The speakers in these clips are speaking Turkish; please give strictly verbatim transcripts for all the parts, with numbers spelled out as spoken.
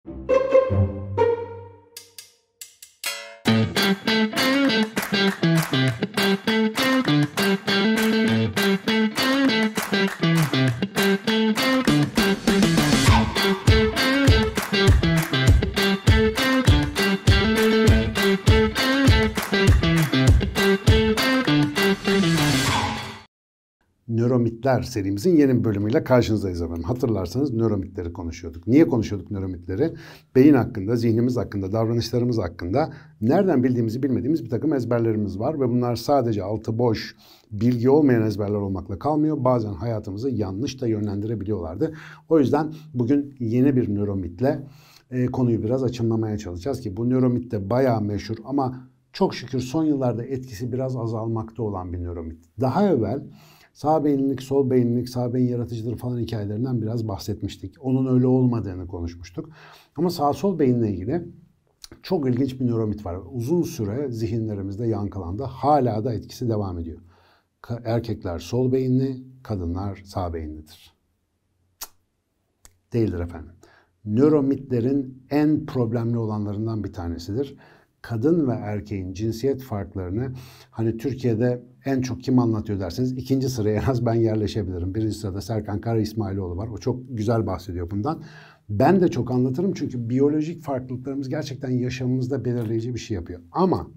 Nöromitler serimizin yeni bir bölümüyle karşınızdayız efendim. Hatırlarsanız nöromitleri konuşuyorduk. Niye konuşuyorduk nöromitleri? Beyin hakkında, zihnimiz hakkında, davranışlarımız hakkında nereden bildiğimizi bilmediğimiz bir takım ezberlerimiz var. Ve bunlar sadece altı boş, bilgi olmayan ezberler olmakla kalmıyor. Bazen hayatımızı yanlış da yönlendirebiliyorlardı. O yüzden bugün yeni bir nöromitle e, konuyu biraz açımlamaya çalışacağız ki bu nöromit de bayağı meşhur ama çok şükür son yıllarda etkisi biraz azalmakta olan bir nöromit. Daha evvel sağ beyinlilik, sol beyinlilik, sağ beyin yaratıcıdır falan hikayelerinden biraz bahsetmiştik. Onun öyle olmadığını konuşmuştuk. Ama sağ sol beyinle ilgili çok ilginç bir nöromit var. Uzun süre zihinlerimizde yankılandı. Hala da etkisi devam ediyor. Erkekler sol beyinli, kadınlar sağ beyinlidir. Değildir efendim. Nöromitlerin en problemli olanlarından bir tanesidir. Kadın ve erkeğin cinsiyet farklarını hani Türkiye'de en çok kim anlatıyor derseniz ikinci sıraya en az ben yerleşebilirim. Birinci sırada Serkan Kara İsmailoğlu var. O çok güzel bahsediyor bundan. Ben de çok anlatırım çünkü biyolojik farklılıklarımız gerçekten yaşamımızda belirleyici bir şey yapıyor. Ama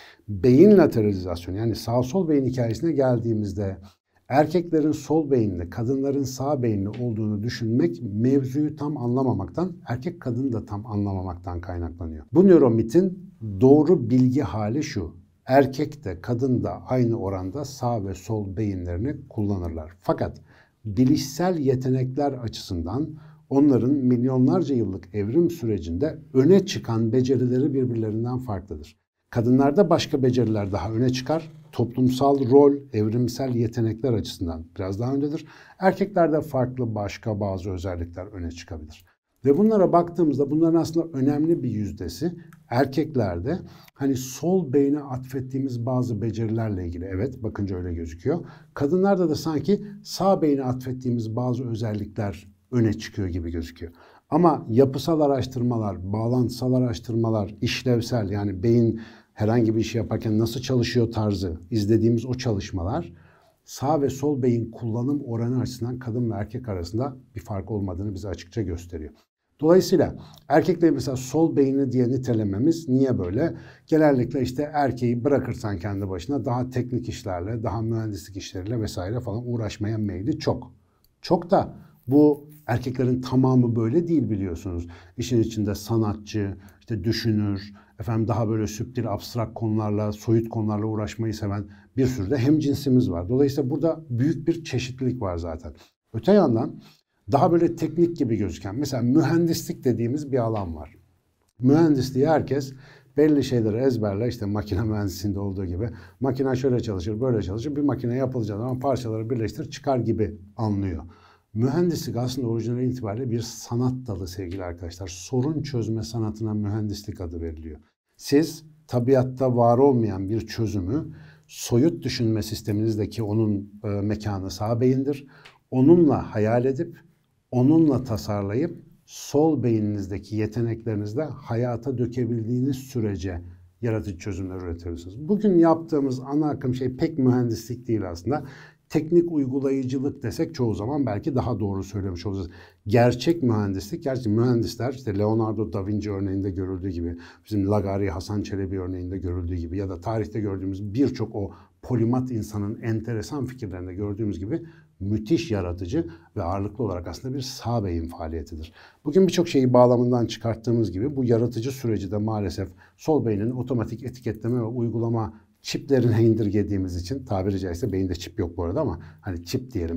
beyin lateralizasyonu yani sağ sol beyin hikayesine geldiğimizde erkeklerin sol beyinli, kadınların sağ beyinli olduğunu düşünmek mevzuyu tam anlamamaktan, erkek kadını da tam anlamamaktan kaynaklanıyor. Bu nöromitin doğru bilgi hali şu: erkek de kadın da aynı oranda sağ ve sol beyinlerini kullanırlar. Fakat bilişsel yetenekler açısından onların milyonlarca yıllık evrim sürecinde öne çıkan becerileri birbirlerinden farklıdır. Kadınlarda başka beceriler daha öne çıkar. Toplumsal rol, evrimsel yetenekler açısından biraz daha öndedir. Erkeklerde farklı başka bazı özellikler öne çıkabilir. Ve bunlara baktığımızda bunların aslında önemli bir yüzdesi erkeklerde hani sol beyne atfettiğimiz bazı becerilerle ilgili. Evet, bakınca öyle gözüküyor. Kadınlarda da sanki sağ beyne atfettiğimiz bazı özellikler öne çıkıyor gibi gözüküyor. Ama yapısal araştırmalar, bağlantısal araştırmalar, işlevsel yani beyin herhangi bir işi yaparken nasıl çalışıyor tarzı izlediğimiz o çalışmalar sağ ve sol beyin kullanım oranı açısından kadın ve erkek arasında bir fark olmadığını bize açıkça gösteriyor. Dolayısıyla erkekleri mesela sol beyinli diye nitelememiz niye böyle? Genellikle işte erkeği bırakırsan kendi başına daha teknik işlerle, daha mühendislik işleriyle vesaire falan uğraşmaya meyli çok. Çok da bu erkeklerin tamamı böyle değil biliyorsunuz. İşin içinde sanatçı, işte düşünür, efendim daha böyle süptil, abstrak konularla, soyut konularla uğraşmayı seven bir sürü de hemcinsimiz var. Dolayısıyla burada büyük bir çeşitlilik var zaten. Öte yandan daha böyle teknik gibi gözüken, mesela mühendislik dediğimiz bir alan var. Mühendisliği herkes belli şeyleri ezberler, işte makine mühendisliğinde olduğu gibi. Makine şöyle çalışır, böyle çalışır, bir makine yapılacağı zaman parçaları birleştir, çıkar gibi anlıyor. Mühendislik aslında orijinal itibariyle bir sanat dalı sevgili arkadaşlar. Sorun çözme sanatına mühendislik adı veriliyor. Siz tabiatta var olmayan bir çözümü soyut düşünme sisteminizdeki onun e, mekanı sağ beyindir. Onunla hayal edip, onunla tasarlayıp sol beyninizdeki yeteneklerinizle hayata dökebildiğiniz sürece yaratıcı çözümler üretebilirsiniz. Bugün yaptığımız ana akım şey pek mühendislik değil aslında. Teknik uygulayıcılık desek çoğu zaman belki daha doğru söylemiş olacağız. Gerçek mühendislik, gerçi mühendisler işte Leonardo da Vinci örneğinde görüldüğü gibi, bizim Lagari, Hasan Çelebi örneğinde görüldüğü gibi ya da tarihte gördüğümüz birçok o polimat insanın enteresan fikirlerinde gördüğümüz gibi müthiş yaratıcı ve ağırlıklı olarak aslında bir sağ beyin faaliyetidir. Bugün birçok şeyi bağlamından çıkarttığımız gibi bu yaratıcı süreci de maalesef sol beynin otomatik etiketleme ve uygulama çiplerine indirgediğimiz için, tabiri caizse beyinde çip yok bu arada ama hani çip diyelim,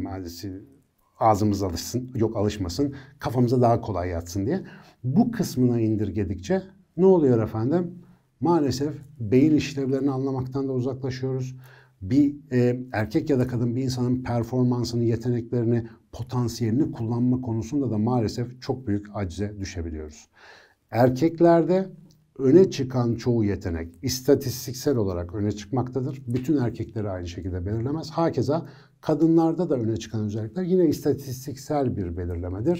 ağzımız alışsın, yok alışmasın, kafamıza daha kolay yatsın diye. Bu kısmına indirgedikçe ne oluyor efendim? Maalesef beyin işlevlerini anlamaktan da uzaklaşıyoruz. Bir e, erkek ya da kadın bir insanın performansını, yeteneklerini, potansiyelini kullanma konusunda da maalesef çok büyük acize düşebiliyoruz. Erkeklerde öne çıkan çoğu yetenek istatistiksel olarak öne çıkmaktadır. Bütün erkekleri aynı şekilde belirlemez. Hakeza kadınlarda da öne çıkan özellikler yine istatistiksel bir belirlemedir.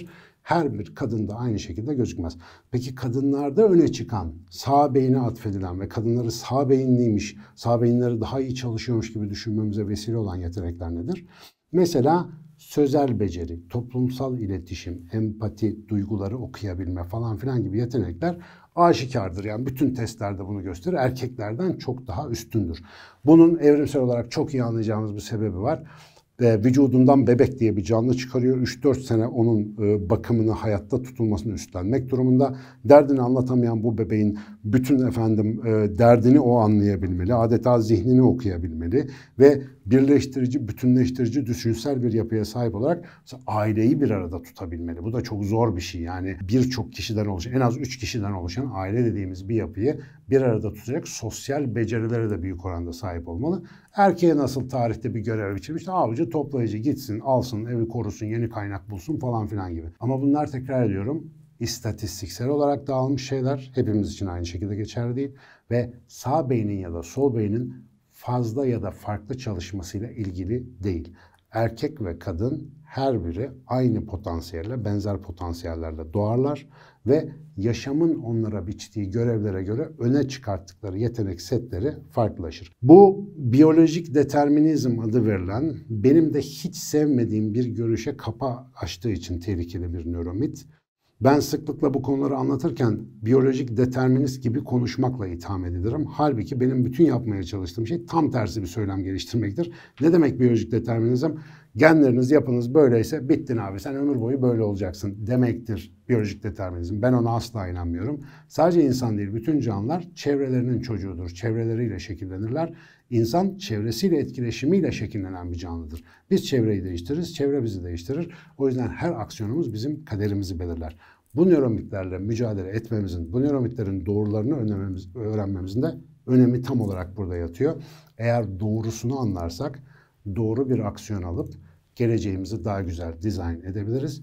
her bir kadında aynı şekilde gözükmez. Peki kadınlarda öne çıkan, sağ beyine atfedilen ve kadınları sağ beyinliymiş, sağ beyinleri daha iyi çalışıyormuş gibi düşünmemize vesile olan yetenekler nedir? Mesela sözel beceri, toplumsal iletişim, empati, duyguları okuyabilme falan filan gibi yetenekler aşikardır. Yani bütün testlerde bunu gösterir. Erkeklerden çok daha üstündür. Bunun evrimsel olarak çok iyi anlayacağımız bir sebebi var. E, vücudundan bebek diye bir canlı çıkarıyor. üç dört sene onun e, bakımını, hayatta tutulmasını üstlenmek durumunda. Derdini anlatamayan bu bebeğin bütün efendim e, derdini o anlayabilmeli. Adeta zihnini okuyabilmeli ve birleştirici, bütünleştirici, düşünsel bir yapıya sahip olarak aileyi bir arada tutabilmeli. Bu da çok zor bir şey. Yani birçok kişiden oluşan, en az üç kişiden oluşan aile dediğimiz bir yapıyı bir arada tutacak sosyal becerilere de büyük oranda sahip olmalı. Erkeğe nasıl tarihte bir görev biçilmiş? İşte avcı toplayıcı gitsin, alsın, evi korusun, yeni kaynak bulsun falan filan gibi. Ama bunlar, tekrar ediyorum, istatistiksel olarak dağılmış şeyler. Hepimiz için aynı şekilde geçerli değil. Ve sağ beynin ya da sol beynin fazla ya da farklı çalışmasıyla ilgili değil. Erkek ve kadın her biri aynı potansiyelle, benzer potansiyellerle doğarlar ve yaşamın onlara biçtiği görevlere göre öne çıkarttıkları yetenek setleri farklılaşır. Bu biyolojik determinizm adı verilen, benim de hiç sevmediğim bir görüşe kapı açtığı için tehlikeli bir nöromit. Ben sıklıkla bu konuları anlatırken biyolojik determinist gibi konuşmakla itham edilirim. Halbuki benim bütün yapmaya çalıştığım şey tam tersi bir söylem geliştirmektir. Ne demek biyolojik determinizm? Genleriniz, yapınız böyleyse bittin abi, sen ömür boyu böyle olacaksın demektir biyolojik determinizm. Ben ona asla inanmıyorum. Sadece insan değil, bütün canlılar çevrelerinin çocuğudur. Çevreleriyle şekillenirler. İnsan çevresiyle, etkileşimiyle şekillenen bir canlıdır. Biz çevreyi değiştiririz, çevre bizi değiştirir. O yüzden her aksiyonumuz bizim kaderimizi belirler. Bu nöromitlerle mücadele etmemizin, bu nöromitlerin doğrularını öğrenmemiz, öğrenmemizin de önemi tam olarak burada yatıyor. Eğer doğrusunu anlarsak doğru bir aksiyon alıp geleceğimizi daha güzel dizayn edebiliriz.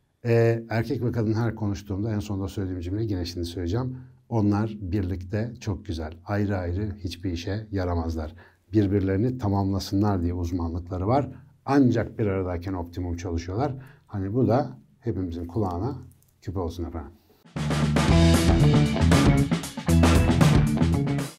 Ee, erkek ve kadın her konuştuğumda en sonunda söylediğim cümleyi yine şimdi söyleyeceğim. Onlar birlikte çok güzel, ayrı ayrı hiçbir işe yaramazlar. Birbirlerini tamamlasınlar diye uzmanlıkları var. Ancak bir aradayken optimum çalışıyorlar. Hani bu da hepimizin kulağına küpe olsun efendim.